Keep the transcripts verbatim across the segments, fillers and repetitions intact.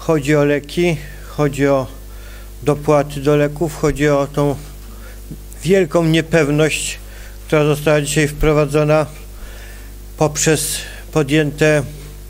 Chodzi o leki, chodzi o dopłaty do leków, chodzi o tą wielką niepewność, która została dzisiaj wprowadzona poprzez podjęte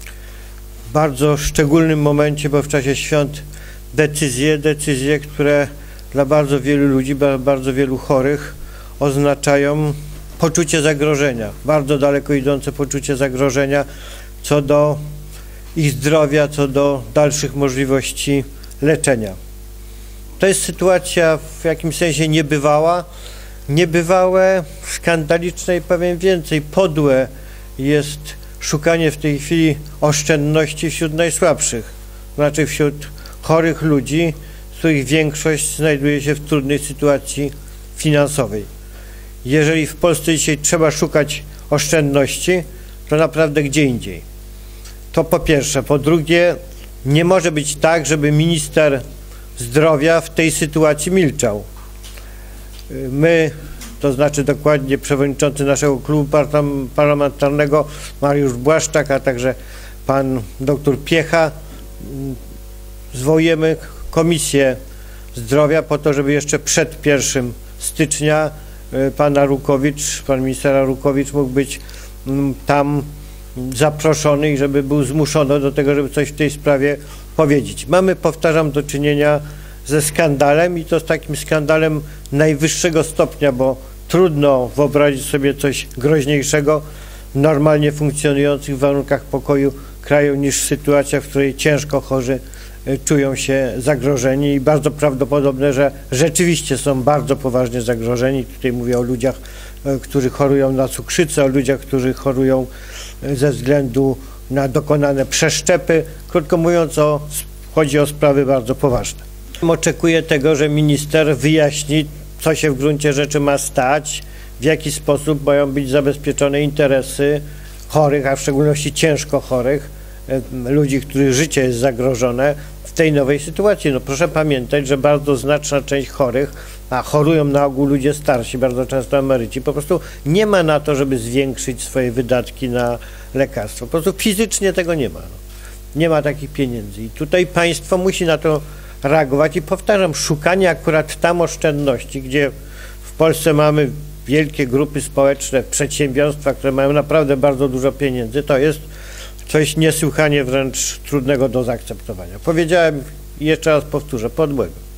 w bardzo szczególnym momencie, bo w czasie świąt decyzje, decyzje, które dla bardzo wielu ludzi, bardzo wielu chorych oznaczają poczucie zagrożenia, bardzo daleko idące poczucie zagrożenia co do ich zdrowia, co do dalszych możliwości leczenia. To jest sytuacja w jakimś sensie niebywała, niebywałe, skandaliczne i powiem więcej, podłe jest szukanie w tej chwili oszczędności wśród najsłabszych, znaczy wśród chorych ludzi, z których większość znajduje się w trudnej sytuacji finansowej. Jeżeli w Polsce dzisiaj trzeba szukać oszczędności, to naprawdę gdzie indziej. To po pierwsze. Po drugie, nie może być tak, żeby minister zdrowia w tej sytuacji milczał. My, to znaczy dokładnie przewodniczący naszego klubu parlamentarnego Mariusz Błaszczak, a także pan doktor Piecha, zwołujemy Komisję Zdrowia po to, żeby jeszcze przed pierwszym stycznia pan Arłukowicz, pan minister Arłukowicz mógł być tam zaproszony i żeby był zmuszony do tego, żeby coś w tej sprawie powiedzieć. Mamy, powtarzam, do czynienia ze skandalem i to z takim skandalem najwyższego stopnia, bo trudno wyobrazić sobie coś groźniejszego w normalnie funkcjonujących warunkach pokoju kraju niż sytuacja, w której ciężko chorzy czują się zagrożeni i bardzo prawdopodobne, że rzeczywiście są bardzo poważnie zagrożeni. Tutaj mówię o ludziach, którzy chorują na cukrzycę, o ludziach, którzy chorują ze względu na dokonane przeszczepy. Krótko mówiąc, o, chodzi o sprawy bardzo poważne. Oczekuję tego, że minister wyjaśni, co się w gruncie rzeczy ma stać, w jaki sposób mają być zabezpieczone interesy chorych, a w szczególności ciężko chorych, ludzi, których życie jest zagrożone w tej nowej sytuacji. No proszę pamiętać, że bardzo znaczna część chorych, a chorują na ogół ludzie starsi, bardzo często emeryci, po prostu nie ma na to, żeby zwiększyć swoje wydatki na lekarstwo. Po prostu fizycznie tego nie ma. Nie ma takich pieniędzy i tutaj państwo musi na to reagować i powtarzam, szukanie akurat tam oszczędności, gdzie w Polsce mamy wielkie grupy społeczne, przedsiębiorstwa, które mają naprawdę bardzo dużo pieniędzy, to jest coś niesłychanie wręcz trudnego do zaakceptowania. Powiedziałem i jeszcze raz powtórzę, podłego.